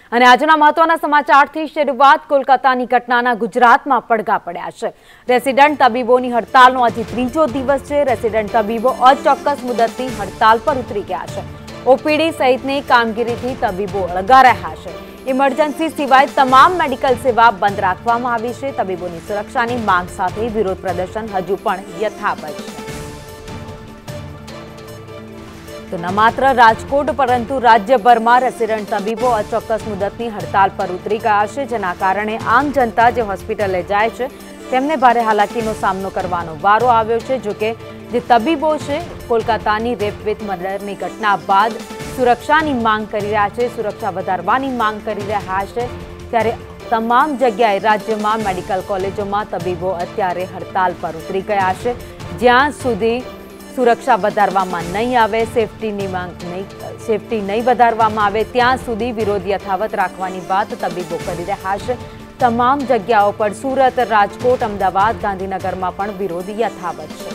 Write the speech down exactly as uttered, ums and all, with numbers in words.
અને આજના મહત્વના સમાચારથી શરૂઆત કોલકાતાની ઘટનાના ગુજરાતમાં પડઘા પડ્યા છે। રેસિડેન્ટ તબીબોની હડતાલનો આજે ત્રીજો દિવસ છે। રેસિડેન્ટ તબીબો અચોક્કસ મુદતની હડતાલ પર ઉતરી ગયા છે। ઓપીડી સહિતની કામગીરીથી તબીબો અળગા રહ્યા છે। ઇમરજન્સી સિવાય તમામ મેડિકલ સેવા બંધ રાખવામાં આવી છે। તબીબોની સુરક્ષાની માંગ સાથે વિરોધ પ્રદર્શન હજુ પણ યથાવત છે। तो न मात्र राजकोट परंतु राज्यभर में रेसिडेंट तबीबो अचोक्कस मुदतनी हड़ताल पर उतरी गया है, जेना कारणे आम जनता जो होस्पिटले जाए छे तेमने भारे हालाकीनो सामनो करवानो वारो आव्यो छे। जो कि जे तबीबो छे कोलकातानी रेप विथ मर्डरनी घटना बाद सुरक्षानी मांग करी रह्या छे, सुरक्षा वधारवानी मांग करी रह्या छे, त्यारे तमाम जग्याए राज्यमां मेडिकल कॉलेजोमां तबीबो अत्यारे हड़ताल पर उतरी गया छे। ज्यां सुधी सुरक्षा वधारवामां नहीं आवे, सेफ्टीनी मांग नहीं सेफ्टी नहीं वधारवामां आवे त्यां सुधी विरोध यथावत राखवानी वात तबीबो करी रह्या छे। तमाम जग्याओ पर सूरत, राजकोट, अमदावाद, गांधीनगरमां पण विरोध यथावत छे।